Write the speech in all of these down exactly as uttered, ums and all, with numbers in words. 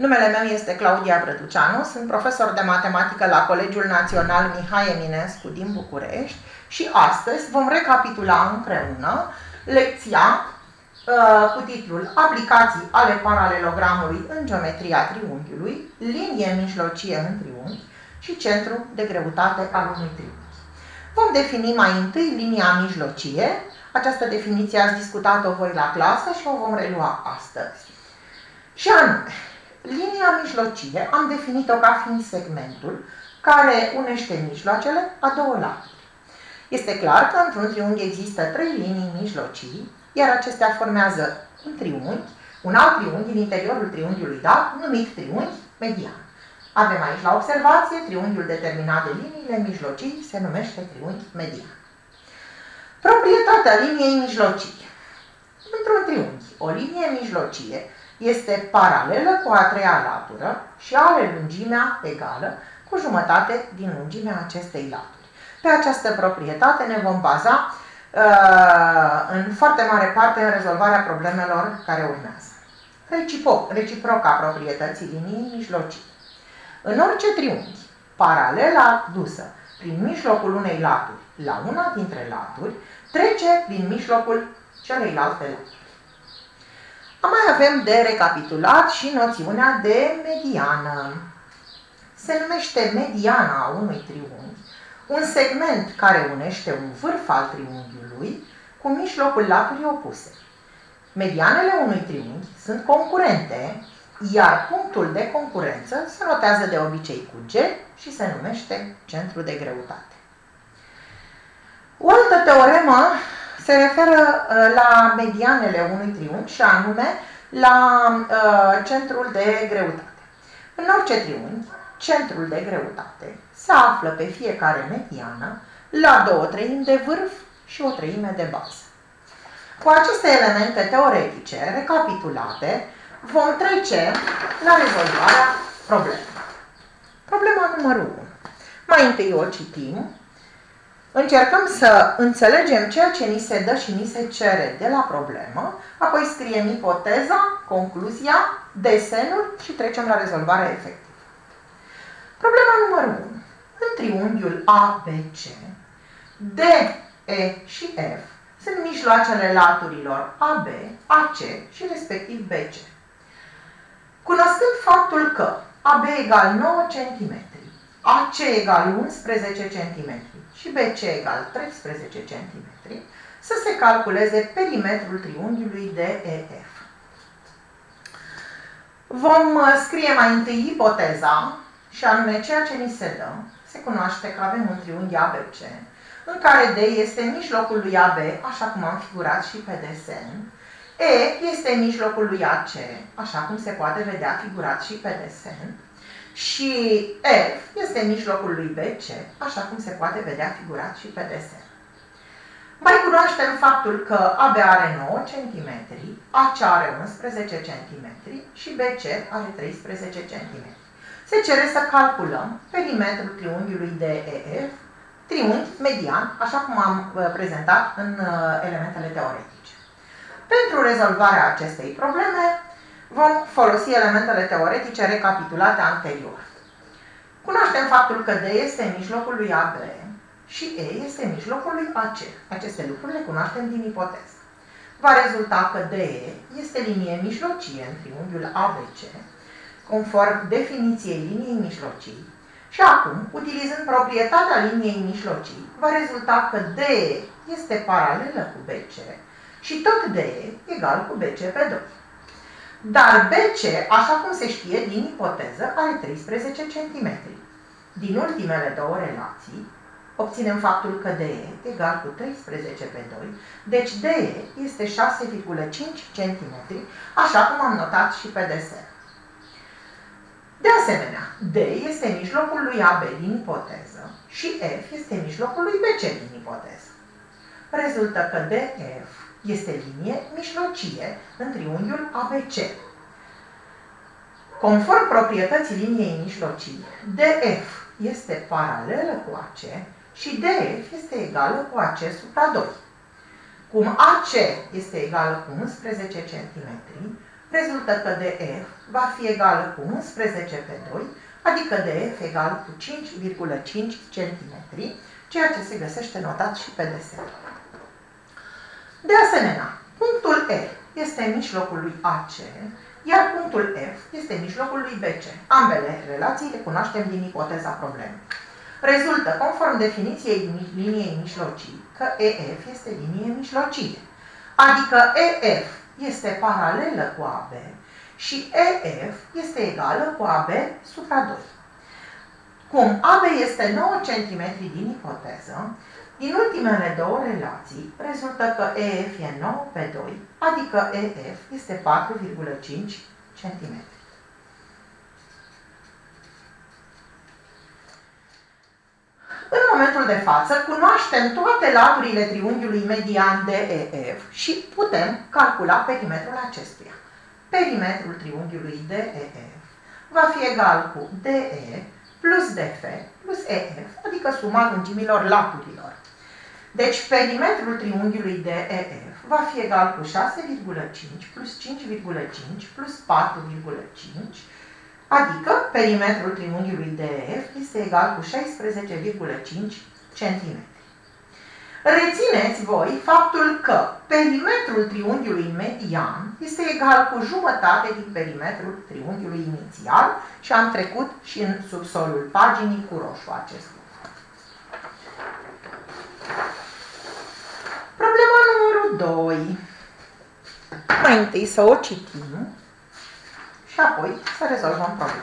Numele meu este Claudia Brăduceanu, sunt profesor de matematică la Colegiul Național Mihai Eminescu din București și astăzi vom recapitula împreună lecția uh, cu titlul Aplicații ale paralelogramului în geometria triunghiului, linie mijlocie în triunghi și centru de greutate al unui triunghi. Vom defini mai întâi linia mijlocie. Această definiție ați discutat-o voi la clasă și o vom relua astăzi. Și anume, linia mijlocie am definit-o ca fiind segmentul care unește mijloacele a două laturi. Este clar că într-un triunghi există trei linii mijlocii, iar acestea formează un triunghi, un alt triunghi în interiorul triunghiului dat, numit triunghi median. Avem aici la observație triunghiul determinat de liniile mijlocii, se numește triunghi median. Proprietatea liniei mijlocii. Într-un triunghi, o linie mijlocie este paralelă cu a treia latură și are lungimea egală cu jumătate din lungimea acestei laturi. Pe această proprietate ne vom baza uh, în foarte mare parte în rezolvarea problemelor care urmează. Reciproc, reciproca proprietății liniei mijlocii. În orice triunghi, paralela dusă prin mijlocul unei laturi la una dintre laturi, trece prin mijlocul celeilalte laturi. Mai avem de recapitulat și noțiunea de mediană. Se numește mediana a unui triunghi un segment care unește un vârf al triunghiului cu mijlocul laturii opuse. Medianele unui triunghi sunt concurente, iar punctul de concurență se notează de obicei cu G și se numește centru de greutate. O altă teoremă se referă la medianele unui triunghi și anume la uh, centrul de greutate. În orice triunghi, centrul de greutate se află pe fiecare mediană la două treimi de vârf și o treime de bază. Cu aceste elemente teoretice recapitulate, vom trece la rezolvarea problemei. Problema numărul unu. Mai întâi o citim. Încercăm să înțelegem ceea ce ni se dă și ni se cere de la problemă, apoi scriem ipoteza, concluzia, desenul și trecem la rezolvarea efectivă. Problema numărul unu. În triunghiul A B C, D, E și F sunt mijloacele laturilor A B, A C și respectiv B C. Cunoscând faptul că A B egal nouă centimetri, A C egal unsprezece centimetri și B C egal treisprezece centimetri, să se calculeze perimetrul triunghiului D E F. Vom scrie mai întâi ipoteza, și anume ceea ce ni se dă. Se cunoaște că avem un triunghi A B C, în care D este mijlocul lui A B, așa cum am figurat și pe desen. E este mijlocul lui A C, așa cum se poate vedea figurat și pe desen. Și F este mijlocul lui B C, așa cum se poate vedea figurat și pe desen. Mai cunoaștem faptul că A B are nouă centimetri, A C are unsprezece centimetri și B C are treisprezece centimetri. Se cere să calculăm perimetrul triunghiului D E F, triunghi median, așa cum am prezentat în elementele teoretice. Pentru rezolvarea acestei probleme, vom folosi elementele teoretice recapitulate anterior. Cunoaștem faptul că D este mijlocul lui A B și E este mijlocul lui A C. Aceste lucruri le cunoaștem din ipoteză. Va rezulta că D E este linie mijlocie în triunghiul A B C, conform definiției liniei mijlocii. Și acum, utilizând proprietatea liniei mijlocii, va rezulta că D E este paralelă cu B C și tot D E egal cu B C pe doi. Dar B C, așa cum se știe din ipoteză, are treisprezece centimetri. Din ultimele două relații, obținem faptul că D E egal cu treisprezece pe doi, deci D E este șase virgulă cinci centimetri, așa cum am notat și pe desen. De asemenea, D este mijlocul lui A B din ipoteză și F este mijlocul lui B C din ipoteză. Rezultă că D F este linie mijlocie în triunghiul A B C. Conform proprietății liniei mijlocii, D F este paralelă cu A C și D F este egală cu A C supra doi. Cum A C este egală cu unsprezece centimetri, rezultă că D F va fi egală cu unsprezece pe doi, adică D F egal cu cinci virgulă cinci centimetri, ceea ce se găsește notat și pe desen. De asemenea, punctul E este în mijlocul lui A C, iar punctul F este în mijlocul lui B C. Ambele relații le cunoaștem din ipoteza problemei. Rezultă, conform definiției liniei mijlocii, că E F este linie mijlocie, adică E F este paralelă cu A B și E F este egală cu A B supra doi. Cum A B este nouă centimetri din ipoteză, din ultimele două relații rezultă că E F e nouă pe doi, adică E F este patru virgulă cinci centimetri. În momentul de față, cunoaștem toate laturile triunghiului median D E F și putem calcula perimetrul acestuia. Perimetrul triunghiului D E F va fi egal cu D E plus D F plus E F, adică suma lungimilor laturilor. Deci, perimetrul triunghiului D E F va fi egal cu șase virgulă cinci plus cinci virgulă cinci plus patru virgulă cinci, adică perimetrul triunghiului D E F este egal cu șaisprezece virgulă cinci centimetri. Rețineți voi faptul că perimetrul triunghiului median este egal cu jumătate din perimetrul triunghiului inițial și am trecut și în subsolul paginii cu roșu acest lucru. Problema numărul doi. Mai întâi să o citim și apoi să rezolvăm problema.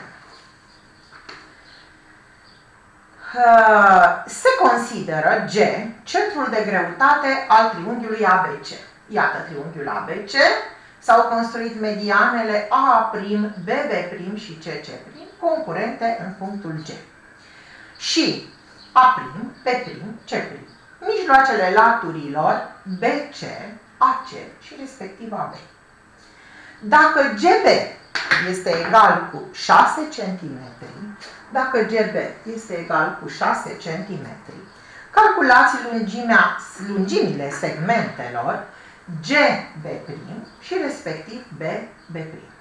Se consideră G centrul de greutate al triunghiului A B C. Iată triunghiul A B C, s-au construit medianele A', B B' și C C', concurente în punctul G. Și A', B', C', mijloacele laturilor B C, A C și respectiv A B. Dacă G B este egal cu șase centimetri, dacă G B este egal cu șase centimetri, calculați lungimea, lungimile segmentelor G B' și respectiv B B'.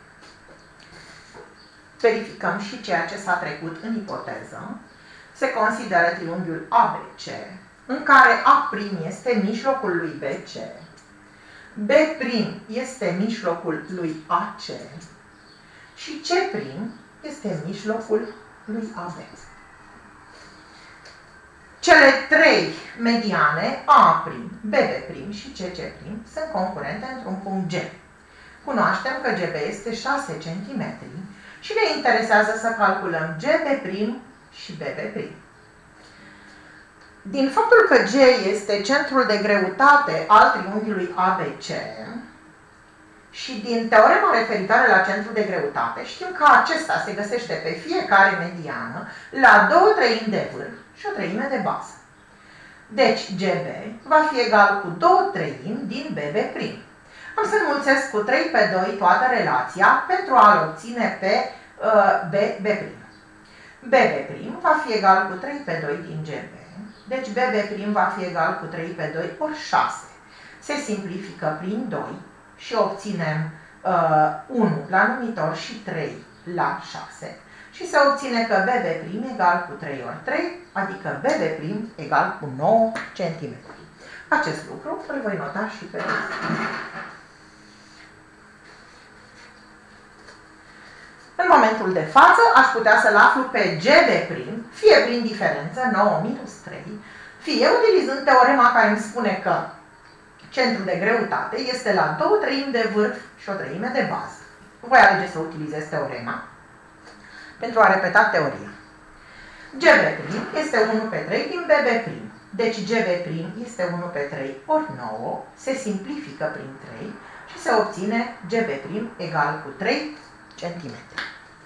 Verificăm și ceea ce s-a trecut în ipoteză. Se consideră triunghiul A B C, în care A' este mijlocul lui B C, B' este mijlocul lui A C și C' este mijlocul lui A B. Cele trei mediane, A', B B' și C C' sunt concurente într-un punct G. Cunoaștem că G B este șase centimetri și ne interesează să calculăm G B' și B B'. Din faptul că G este centrul de greutate al triunghiului A B C și din teorema referitoare la centrul de greutate, știm că acesta se găsește pe fiecare mediană la două treimi de vârf și o treime de bază. Deci G B va fi egal cu două treimi din B B'. Am să înmulțesc cu trei pe doi toată relația pentru a-l obține pe uh, B B'. B B' va fi egal cu trei pe doi din G B. Deci B B' va fi egal cu trei pe doi ori șase. Se simplifică prin doi și obținem uh, unu la numitor și trei la șase. Și se obține că B B' egal cu trei ori trei, adică B B' egal cu nouă centimetri. Acest lucru îl voi nota și pe rest. În momentul de față aș putea să-l aflu pe G B', fie prin diferență nouă minus trei, fie utilizând teorema care îmi spune că centrul de greutate este la două treimi de vârf și o treime de bază. Voi alege să utilizez teorema pentru a repeta teoria. G B' este unu pe trei din B B'. Deci G B' este unu pe trei ori nouă, se simplifică prin trei și se obține G B' egal cu trei centimetri.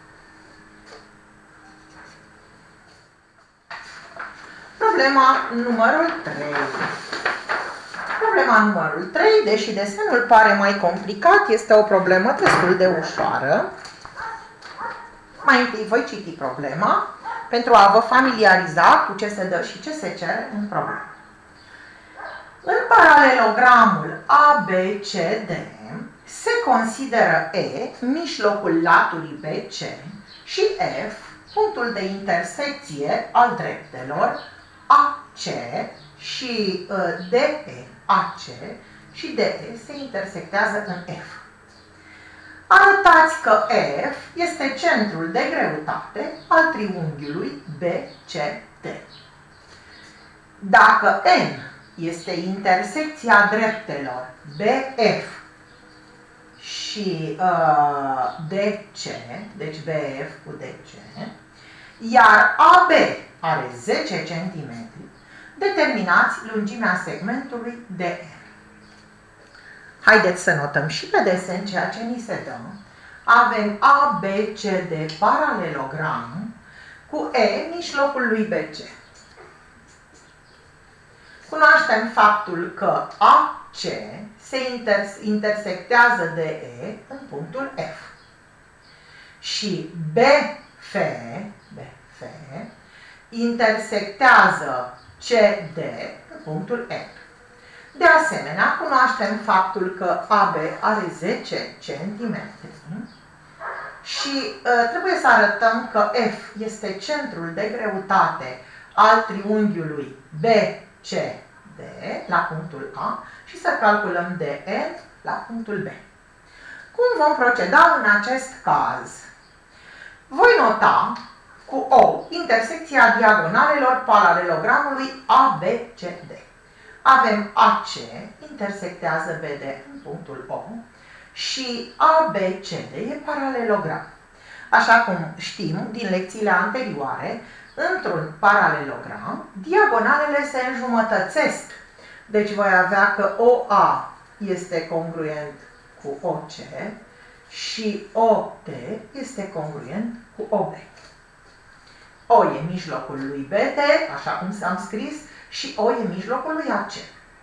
Problema numărul trei. Problema numărul trei, deși desenul pare mai complicat, este o problemă destul de ușoară. Mai întâi voi citi problema pentru a vă familiariza cu ce se dă și ce se cere în problemă. În paralelogramul A B C D se consideră E mijlocul laturii B C și F punctul de intersecție al dreptelor A C și uh, D E A C și D E se intersectează în F. Arătați că F este centrul de greutate al triunghiului B C D. Dacă N este intersecția dreptelor B F și uh, D C, deci B F cu D C, iar A B are zece centimetri, determinați lungimea segmentului D E. Haideți să notăm și pe desen ceea ce ni se dă. Avem A B C D paralelogram cu E mijlocul lui B C. Cunoaștem faptul că A C se inter intersectează de E în punctul F și B F, B F intersectează C D în punctul E. De asemenea, cunoaștem faptul că A B are zece centimetri și uh, trebuie să arătăm că F este centrul de greutate al triunghiului B C D la punctul A și să calculăm D E la punctul B. Cum vom proceda în acest caz? Voi nota cu O intersecția diagonalelor paralelogramului A B C D. Avem A C intersectează B D în punctul O și A B C D e paralelogram. Așa cum știm din lecțiile anterioare, într-un paralelogram, diagonalele se înjumătățesc. Deci voi avea că O A este congruent cu O C și O D este congruent cu O B. O e mijlocul lui B D, așa cum s-am scris, și O e mijlocul lui A C.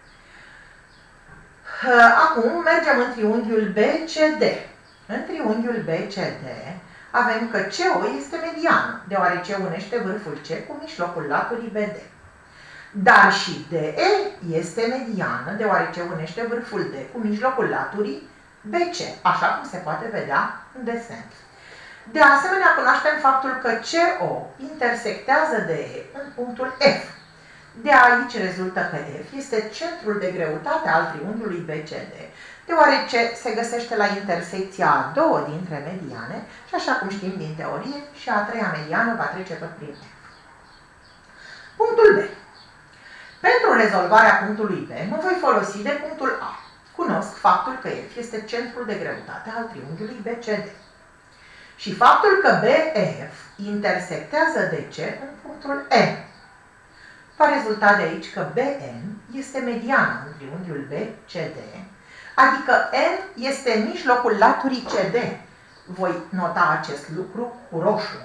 Acum mergem în triunghiul B C D. În triunghiul B C D avem că C O este mediană, deoarece unește vârful C cu mijlocul laturii B D. Dar și D E este mediană, deoarece unește vârful D cu mijlocul laturii B C, așa cum se poate vedea în desen. De asemenea, cunoaștem faptul că C O intersectează D E în punctul F. De aici rezultă că F este centrul de greutate al triunghiului B C D, deoarece se găsește la intersecția a două dintre mediane și, așa cum știm din teorie, și a treia mediană va trece tot prin F. Punctul B. Pentru rezolvarea punctului B, mă voi folosi de punctul A. Cunosc faptul că F este centrul de greutate al triunghiului B C D. Și faptul că B F intersectează D C în punctul N. Va rezulta de aici că B N este mediana în triunghiul B C D, adică N este mijlocul laturii C D. Voi nota acest lucru cu roșu,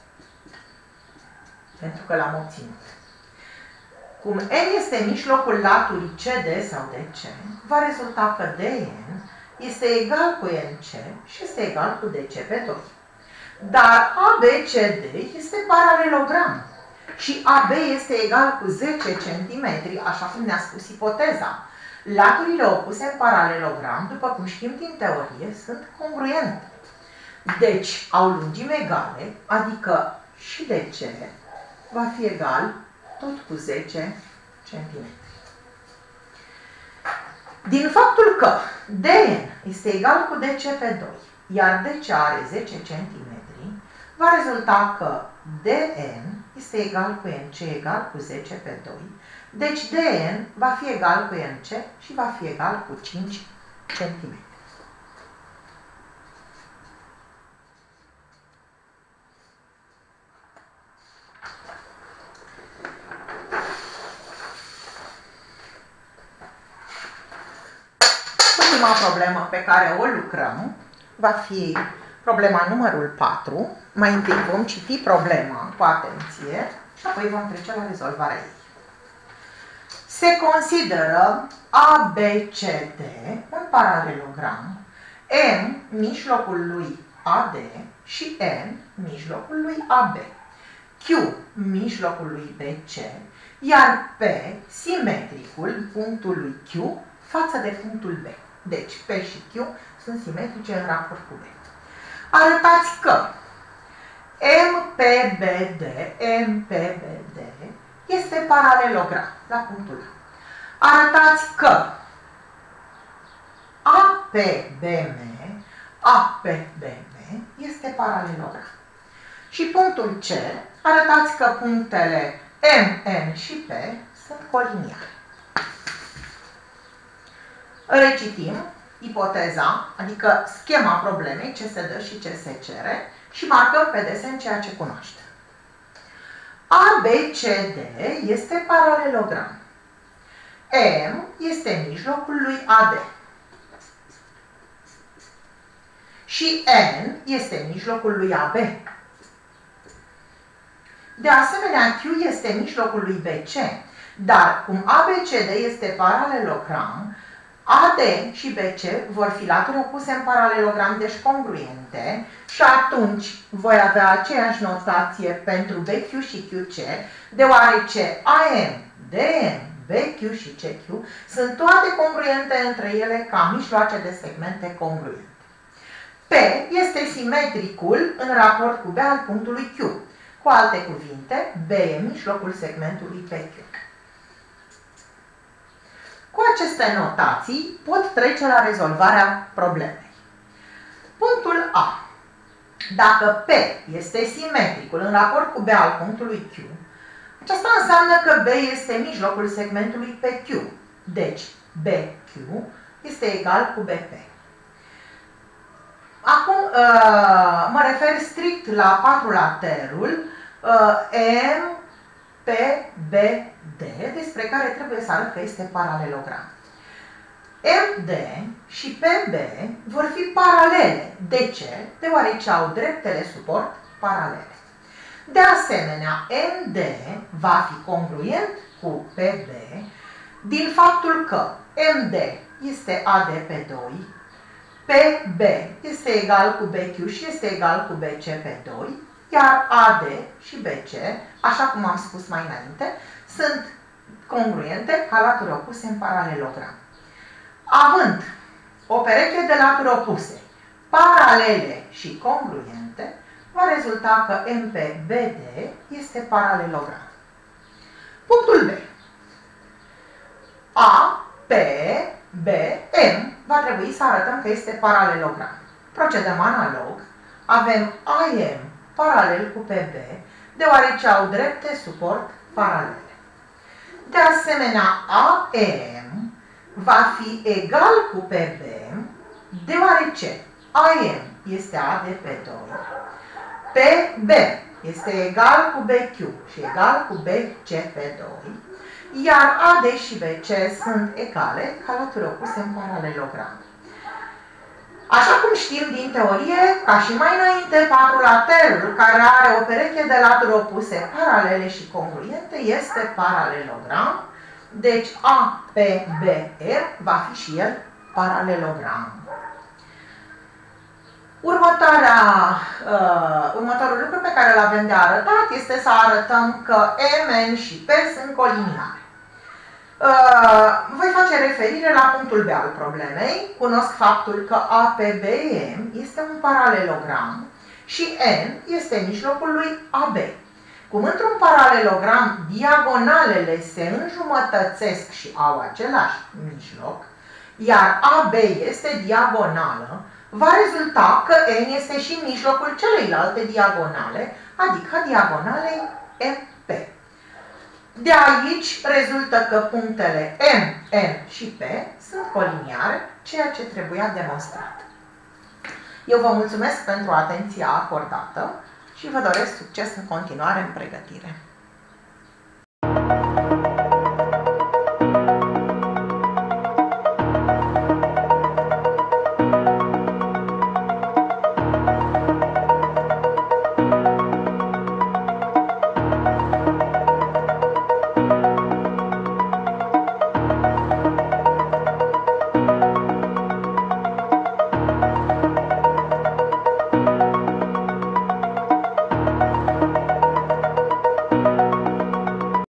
pentru că l-am obținut. Cum N este mijlocul laturii C D sau D C, va rezulta că D N este egal cu N C și este egal cu D C pe doi. Dar A B C D este paralelogram și A B este egal cu zece centimetri, așa cum ne-a spus ipoteza. Laturile opuse în paralelogram, după cum știm din teorie, sunt congruente. Deci au lungimi egale, adică și D C va fi egal tot cu zece centimetri. Din faptul că D N este egal cu D C pe doi, iar D C are zece centimetri, va rezulta că D N este egal cu N C egal cu zece pe doi. Deci D N va fi egal cu N C și va fi egal cu cinci centimetri. Ultima problemă pe care o lucrăm va fi problema numărul patru. Mai întâi vom citi problema cu atenție și apoi vom trece la rezolvarea ei. Se consideră A B C D un paralelogram, M mijlocul lui A D și N mijlocul lui A B, Q mijlocul lui B C, iar P simetricul punctului Q față de punctul B. Deci P și Q sunt simetrice în raport cu B. Arătați că M P B D, M P B D este paralelogram la punctul A. Arătați că A P B M, A P B M este paralelogram. Și punctul C, arătați că punctele M, N și P sunt coliniare. Recitim ipoteza, adică schema problemei, ce se dă și ce se cere, și marcăm pe desen ceea ce cunoaștem. A B C D este paralelogram. M este mijlocul lui A D. Și N este mijlocul lui A B. De asemenea, Q este mijlocul lui B C, dar cum A B C D este paralelogram, A D și B C vor fi laturi opuse în paralelogram, deci congruente, și atunci voi avea aceeași notație pentru B Q și Q C, deoarece A M, D M, B Q și C Q sunt toate congruente între ele ca mijloace de segmente congruente. P este simetricul în raport cu B al punctului Q. Cu alte cuvinte, B e mijlocul segmentului P Q. Cu aceste notații pot trece la rezolvarea problemei. Punctul A. Dacă P este simetricul în raport cu B al punctului Q, aceasta înseamnă că B este mijlocul segmentului P Q. Deci, B Q este egal cu B P. Acum mă refer strict la patrulaterul M P B D, despre care trebuie să arăt că este paralelogram. M D și P B vor fi paralele. De ce? Deoarece au dreptele suport paralele. De asemenea, M D va fi congruent cu P B din faptul că M D este A D pe doi, P B este egal cu B Q și este egal cu B C pe doi, iar A D și B C, așa cum am spus mai înainte, sunt congruente ca laturi opuse în paralelogram. Având o pereche de laturi opuse, paralele și congruente, va rezulta că M P B D este paralelogram. Punctul B. A P B M va trebui să arătăm că este paralelogram. Procedăm analog. Avem A M paralel cu P B, deoarece au drepte suport paralele. De asemenea, A M va fi egal cu P B, deoarece A M este A D pe doi, P B este egal cu B Q și egal cu B C pe doi, iar A D și B C sunt egale ca laturi opuse în paralelogram. Așa cum știm din teorie, ca și mai înainte, patrulaterul, care are o pereche de laturi opuse paralele și congruente, este paralelogram. Deci A P B R va fi și el paralelogram. Următoarea, uh, următorul lucru pe care îl avem de arătat este să arătăm că M N și P sunt coliniare. Uh, voi face referire la punctul B al problemei. Cunosc faptul că A P B M este un paralelogram și N este mijlocul lui A B. Cum într-un paralelogram diagonalele se înjumătățesc și au același mijloc, iar A B este diagonală, va rezulta că N este și mijlocul celeilalte diagonale, adică diagonalei M P. De aici rezultă că punctele M, N și P sunt coliniare, ceea ce trebuia demonstrat. Eu vă mulțumesc pentru atenția acordată și vă doresc succes în continuare în pregătire.